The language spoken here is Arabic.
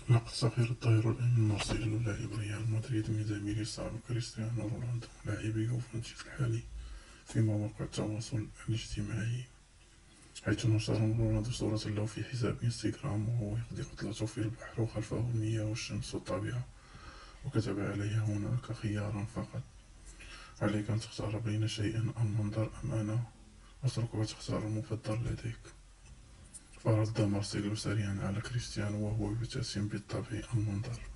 لقد سخر الطائر الأمين مارسيلو لاعب ريال مدريد من زميله السابق كريستيانو رونالدو لاعب يوفنتوس الحالي في مواقع التواصل الاجتماعي، حيث نشر رونالدو صورة له في حساب انستغرام وهو يقضي عطلته في البحر وخلفه المياه والشمس والطبيعة، وكتب عليها: هناك خيارا فقط، عليك أن تختار بين شيئين: المنظر أم أنا، اترك وتختار المفضل لديك. فرد مارسيلو سريعا على كريستيانو وهو يبتسم بالطبع: المنظر.